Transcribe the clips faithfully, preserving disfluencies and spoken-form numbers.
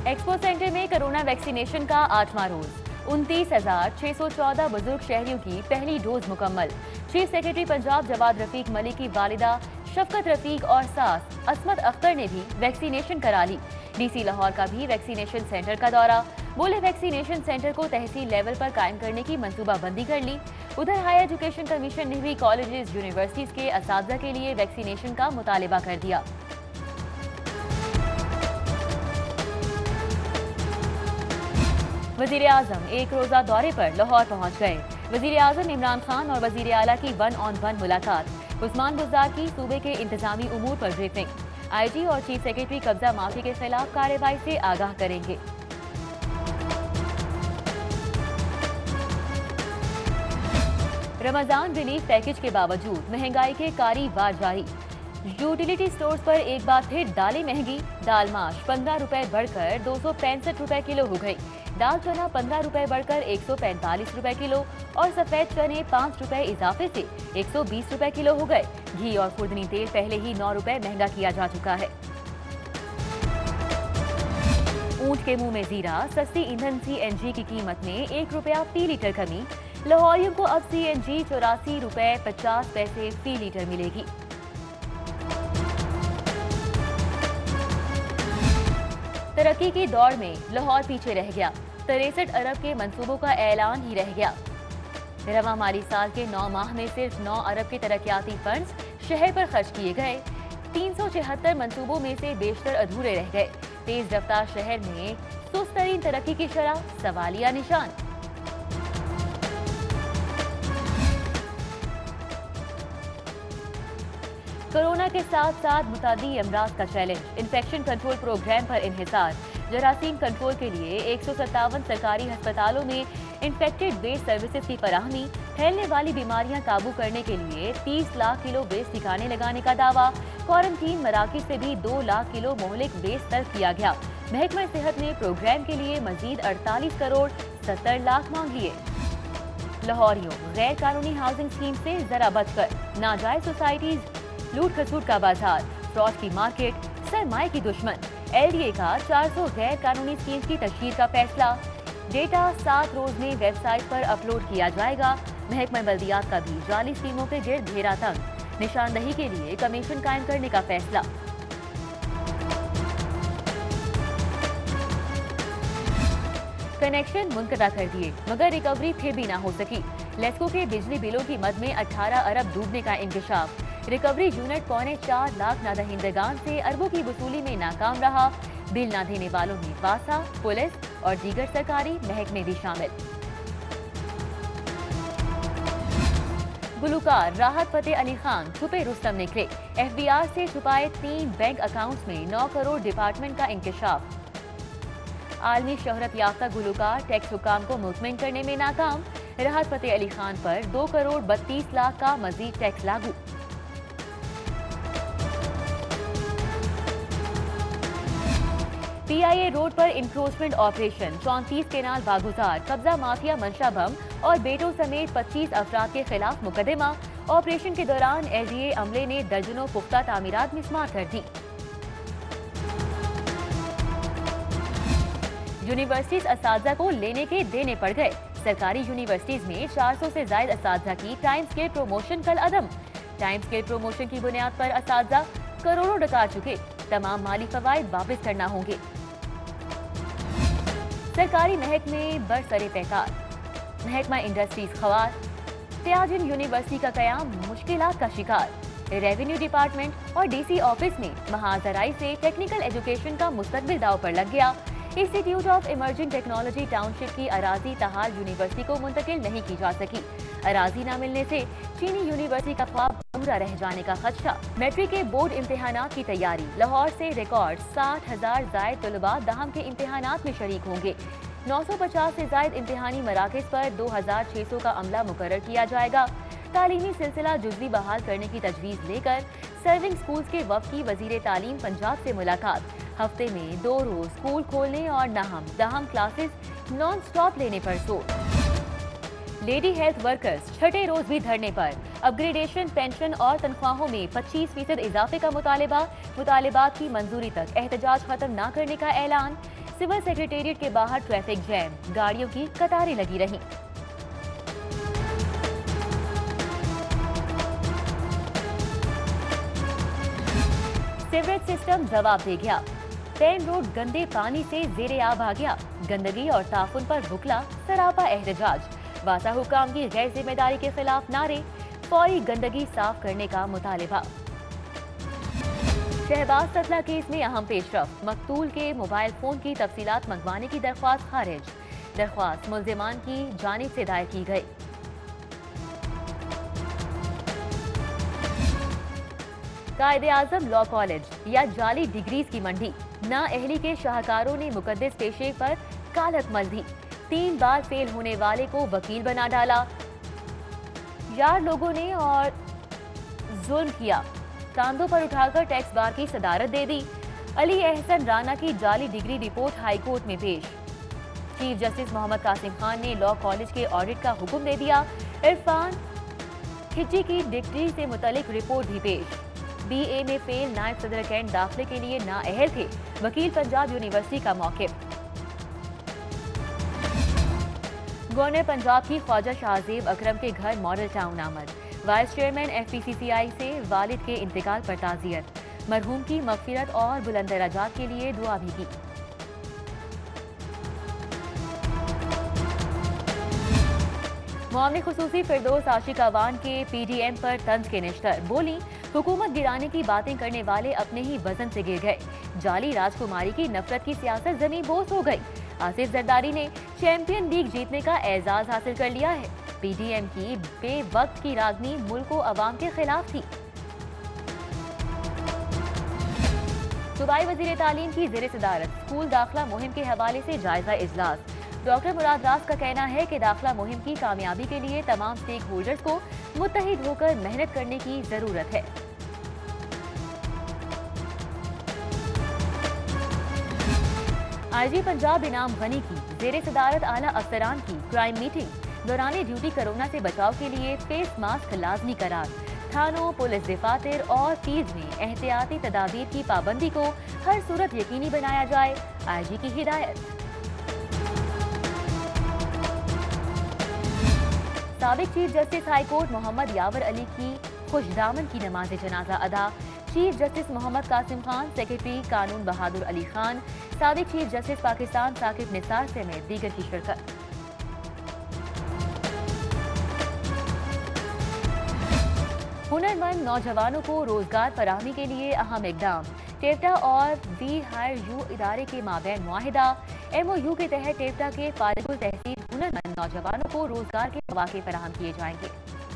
Expo Centre में corona vaccination का आठवां रोज उनतीस हजार छह सौ चौदह बुजुर्ग शहरियों की पहली डोज मुकम्मल। चीफ सेक्रेटरी पंजाब जवाद रफीक मलिक की वालिदा शफकत रफीक और सास असमत अख्तर ने भी वैक्सीनेशन करा ली। डीसी लाहौर का भी वैक्सीनेशन सेंटर का दौरा। बोले वैक्सीनेशन सेंटर को तहसील लेवल पर कायम करने की मंसूबाबंदी कर ली। उधर हायर एजुकेशन कमीशन ने भी कॉलेजेस यूनिवर्सिटीज के असातिज़ा के लिए वैक्सीनेशन का मुतालिबा कर दिया। वजीर आजम एक रोजा दौरे पर लाहौर पहुंच गए। वजीर आजम इमरान खान और वजीर आला की वन ऑन वन मुलाकात। उस्मान बुज़दार की सूबे के इंतजामी उमूर पर ब्रीफिंग। आईजी और चीफ सेक्रेटरी कब्जा माफी के खिलाफ कार्रवाई से आगाह करेंगे। रमजान रिलीफ पैकेज के बावजूद महंगाई के कारी वार जारी। यूटिलिटी स्टोर्स पर एक बार फिर दालें महंगी। दाल माश पंद्रह रुपए बढ़कर दो सौ पैंसठ रुपए किलो हो गई। दाल चना पंद्रह रुपए बढ़कर एक सौ पैंतालीस रुपए किलो और सफेद चने पाँच रुपए इजाफे से एक सौ बीस रुपए किलो हो गए। घी और खुर्दनी तेल पहले ही नौ रुपए महंगा किया जा चुका है। ऊंट के मुंह में जीरा। सस्ती ईंधन सीएनजी की कीमत में एक रुपया फी लीटर कमी। लाहौरियों को अब सीएनजी चौरासी रुपए पचास पैसे फी लीटर मिलेगी। तरक्की की दौड़ में लाहौर पीछे रह गया। तिरसठ अरब के मंसूबों का ऐलान ही रह गया। रवा माली साल के नौ माह में सिर्फ नौ अरब के तरक्याती फंड्स शहर पर खर्च किए गए। तीन सौ छिहत्तर मंसूबों में से बेशतर अधूरे रह गए। तेज रफ्तार शहर में सुस्त तरीन तरक्की की शरह सवालिया निशान। कोरोना के साथ साथ मुतादी अमराज का चैलेंज। इन्फेक्शन कंट्रोल प्रोग्राम पर इन्हिसार। जरासीम कंट्रोल के लिए एक सौ सत्तावन सरकारी अस्पतालों में इन्फेक्टेड वेस्ट सर्विसेज की फराहमी। फैलने वाली बीमारियां काबू करने के लिए तीस लाख किलो वेस्ट ठिकाने लगाने का दावा। क्वारंटीन मराकज से भी दो लाख किलो मोहलिक वेस्ट तलब किया गया। महकमा सेहत ने प्रोग्राम के लिए मजीद अड़तालीस करोड़ सत्तर लाख मांग लिए। लाहौरियों गैर कानूनी हाउसिंग स्कीम से जरा बचकर। नाजायज सोसाइटीज, लूट खसूट का बाजार, फ्रॉड की मार्केट, सरमाए की दुश्मन। एलडीए का चार सौ गैर कानूनी स्कीम की तशहीर का फैसला। डेटा सात रोज में वेबसाइट पर अपलोड किया जाएगा। महकमा बल्दियात का भी जाली स्कीमों के गिर्द घेरा तंग। निशानदही के लिए कमीशन कायम करने का फैसला। कनेक्शन मुनक़ता कर दिए मगर रिकवरी फिर भी ना हो सकी। लेस्को के बिजली बिलों की मद में अठारह अरब डूबने का इंकशाफ। रिकवरी यूनिट पौने चार लाख नादहिंदगान से अरबों की वसूली में नाकाम रहा। बिल ना देने वालों में वासा, पुलिस और दीगर सरकारी महकमे भी शामिल। गुलूकार राहत फतेह अली खान छुपे रुस्तम निकले। एफबीआर से छुपाए तीन बैंक अकाउंट्स में नौ करोड़ डिपार्टमेंट का इंकशाफ। आलमी शोहरत याफ्ता गुलूकार टैक्स हुकाम को मुतमईन करने में नाकाम। राहत फतेह अली खान पर दो करोड़ बत्तीस लाख का मजीद टैक्स लागू। पीआईए रोड पर इंक्रोचमेंट ऑपरेशन। चौंतीस केनाल बागुजार। कब्जा माफिया मंशा बम और बेटों समेत पच्चीस अफराद के खिलाफ मुकदमा। ऑपरेशन के दौरान एलडीए अमले ने दर्जनों पुख्ता तामीरात मिस्मार कर दी। यूनिवर्सिटीज असातिज़ा को लेने के देने पड़ गए। सरकारी यूनिवर्सिटीज में चार सौ से ज्यादा असातिज़ा की टाइम स्केल प्रमोशन कल अदम। टाइम स्केल प्रमोशन की बुनियाद पर असातिज़ा करोड़ों डका चुके। तमाम माली फवाइद वापस करना होंगे। सरकारी महकमे बरसरे पैकार। महकमा इंडस्ट्रीज खवार। त्याजिन यूनिवर्सिटी का कयाम मुश्किलात का शिकार। रेवेन्यू डिपार्टमेंट और डीसी ऑफिस में महाजराई से टेक्निकल एजुकेशन का मुस्तकबिल दाव पर लग गया। Institute of emerging technology township की अराजी तहाल यूनिवर्सिटी को मुंतकिल नहीं की जा सकी। अराजी न मिलने से चीनी यूनिवर्सिटी का ख्वाब अधूरा रह जाने का खदशा। मैट्रिक के बोर्ड इम्तिहानात की तैयारी। लाहौर से रिकॉर्ड साठ हजार जायद तलबा दहम के इम्तिहानात में शरीक होंगे। नौ सौ पचास से जायद इम्तिहानी मराकज पर दो हजार छह सौ का अमला मुकर्रर किया जाएगा। तालीमी सिलसिला जुज़वी बहाल करने की तजवीज़ लेकर सर्विंग स्कूल्स के वफ़द की वज़ीर तालीम पंजाब से मुलाकात। हफ्ते में दो रोज स्कूल खोलने और नाहम दहम क्लासेस नॉन स्टॉप लेने पर जोर। लेडी हेल्थ वर्कर्स छठे रोज भी धरने पर। अपग्रेडेशन, पेंशन और तनख्वाहों में पच्चीस फीसद इजाफे का मुतालिबा। मुतालिबात की मंजूरी तक एहतजाज खत्म न करने का ऐलान। सिविल सेक्रेटेरिएट के बाहर ट्रैफिक जैम, गाड़ियों की कतारें लगी रहीं। सीवरेज सिस्टम जवाब दे गया। पेन रोड गंदे पानी से जेरे आब आ गया। गंदगी और ताफुन पर बुकला सरापा एहतजाज। वासा हुकाम की गैर जिम्मेदारी के खिलाफ नारे, फौरी गंदगी साफ करने का मुतालिबा। शहबाज सतला केस में अहम पेशरफ, मकतूल के मोबाइल फोन की तफसीलात मंगवाने की दरख्वास्त खारिज। दरख्वास्त मुल्जिमान की जानिब से दायर की गई। कायदे-आज़म लॉ कॉलेज या जाली डिग्रीज की मंडी, ना अहली के शाहकारों ने मुकद्दस पेशे पर कालक मल दी। तीन बार फेल होने वाले को वकील बना डाला। यार लोगों ने और जुल्म किया, कांधों पर उठाकर टैक्स बार की सदारत दे दी। अली एहसन राना की जाली डिग्री रिपोर्ट हाई कोर्ट में पेश। चीफ जस्टिस मोहम्मद कासिम खान ने लॉ कॉलेज के ऑडिट का हुक्म दे दिया। इरफान खिची की डिग्री से मुतल्लिक रिपोर्ट भी पेश। बीए में फेल नायब सदर कैंट दाखिले के लिए नाअहल थे, वकील पंजाब यूनिवर्सिटी का मौक़िफ़। गवर्नर पंजाब की ख्वाजा शाहजेब अकरम के घर मॉडल टाउन आमद। वाइस चेयरमैन एफपीसीसीआई से वालिद के इंतकाल पर ताज़ियत, मरहूम की मग़फ़िरत और बुलंद दराजात के लिए दुआ भी की। मामले खुसूसी फिरदौस आशिक अवान के पीडीएम पर तंज के निश्तर, बोली हुकूमत गिराने की बातें करने वाले अपने ही वजन से गिर गए। जाली राजकुमारी की नफरत की सियासत जमीन बोस हो गई। आसिफ जरदारी ने चैंपियन लीग जीतने का एजाज हासिल कर लिया है। पीडीएम की बेवक्त की रागनी मुल्क व अवाम के खिलाफ थी। सूबाई वजीर तालीम की ज़ेर सदारत स्कूल दाखिला मुहिम के हवाले से जायजा इजलास। डॉक्टर मुराद राज का कहना है कि दाखिला मुहिम की कामयाबी के लिए तमाम स्टेक होल्डर्स को मुत्तहिद होकर मेहनत करने की जरूरत है। आईजी पंजाब इनाम गनी की ज़ेर सदारत आला अफसरान की क्राइम मीटिंग। दौरान ड्यूटी कोरोना से बचाव के लिए फेस मास्क लाजमी करार। थानों, पुलिस दफातर और फीस में एहतियाती तदाबीर की पाबंदी को हर सूरत यकीनी बनाया जाए, आईजी की हिदायत। साबिक chief justice high court Mohammad Yawar Ali की खुशदामन की नमाज जनाजा अदा। Chief justice Mohammad Qasim Khan, secretary कानून बहादुर अली खान, साबिक चीफ जस्टिस पाकिस्तान साकिब निसार समेत दीगर की शिरकत। हुनरमंद नौजवानों को रोजगार फराहमी के लिए अहम इकदाम। टेप्टा और वी हायर यू इदारे के माबैन मुआहिदा। एमओयू के तहत टेप्टा के फारिगुल तहसील हुनरमंद नौजवानों को रोजगार के मौके फराहम किए जाएंगे।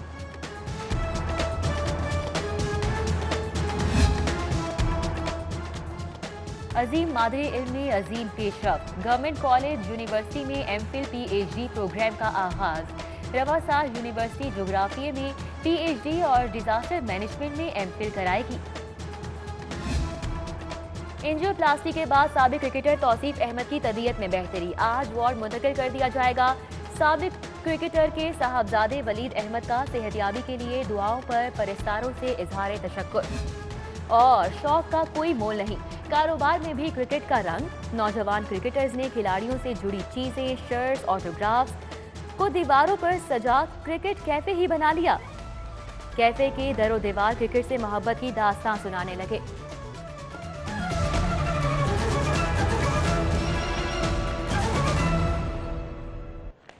अजीम मादरे इल्म में अजीम पेशरफ। गवर्नमेंट कॉलेज यूनिवर्सिटी में एमफिल पीएचडी प्रोग्राम का आगाज। रवा साल यूनिवर्सिटी जोग्राफिया में पीएचडी और डिजास्टर मैनेजमेंट में एमफिल कराएगी। एंजियोप्लास्टी के बाद साबिक क्रिकेटर तौसीफ अहमद की तबीयत में बेहतरी। आज वार्ड मुंतकिल कर दिया जाएगा। साबिक क्रिकेटर के साहबजादे वलीद अहमद का सेहतियाबी के लिए दुआओं पर परिस्तारों से इजहार तशक्कुर। और शौक का कोई मोल नहीं, कारोबार में भी क्रिकेट का रंग। नौजवान क्रिकेटर्स ने खिलाड़ियों से जुड़ी चीजें, शर्ट्स, ऑटोग्राफ्स को दीवारों पर सजा क्रिकेट कैफे ही बना लिया। कैफे के दरो दीवार क्रिकेट से मोहब्बत की दास्तां सुनाने लगे।